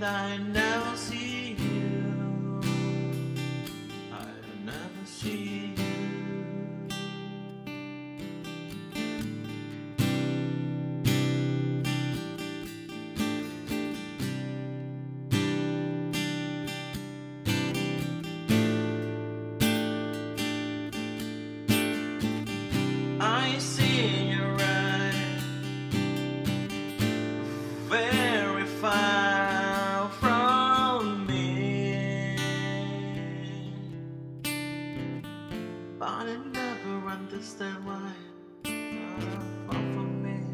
and I never see you. I never see you. I see your eyes very far from me, but I never understand why you're far from me.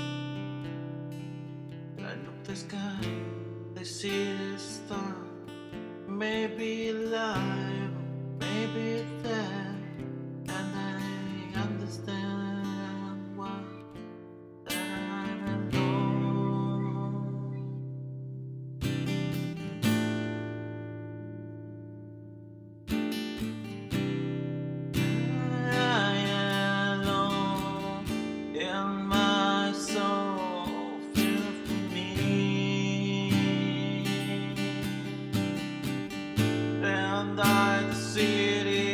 I look the sky, I see the star, maybe alive, maybe dead, and I understand why that I'm alone. I am alone in my soul, feel for me, and I the city.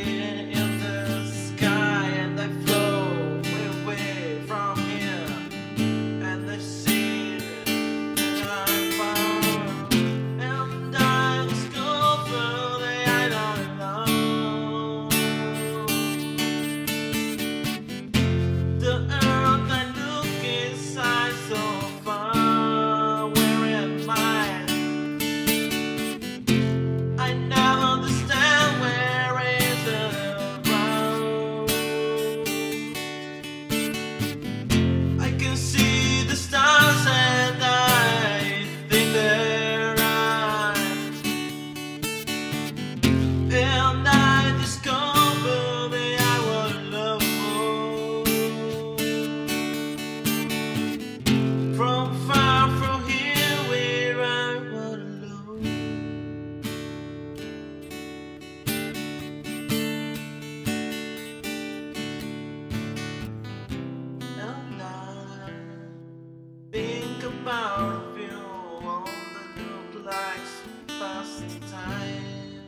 Think about you on the look like past time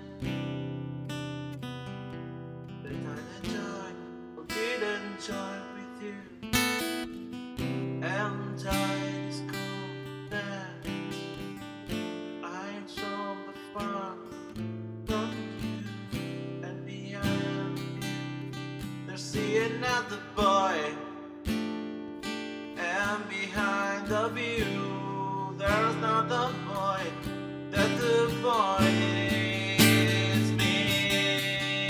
that I enjoy or didn't enjoy with you, and I discovered that I am so far from you, and behind you there's another boy. And behind the view, there's not the boy, that the boy is me.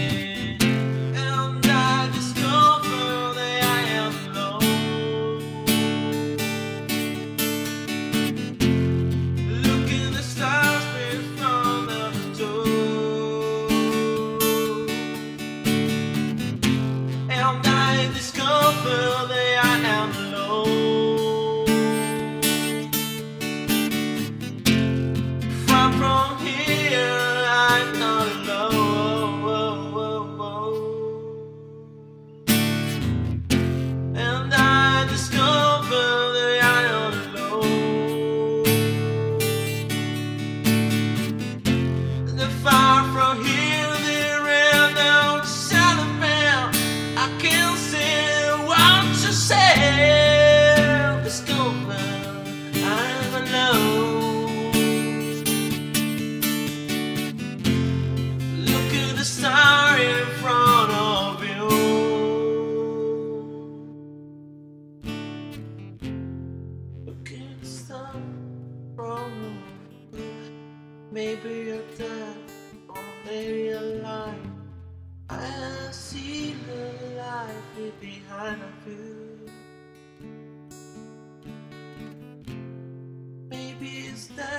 And I discover that I am alone. Look in the stars in front of the door, and I discover that I am alone. From here, I'm not alone, and I discover that I'm not alone. And far from here, there is no sound of bell. I can't say what you say. Discover I'm alone. The star in front of you. Look at the star from you. Maybe you're dead, or maybe alive. I see the light behind of you. Maybe it's that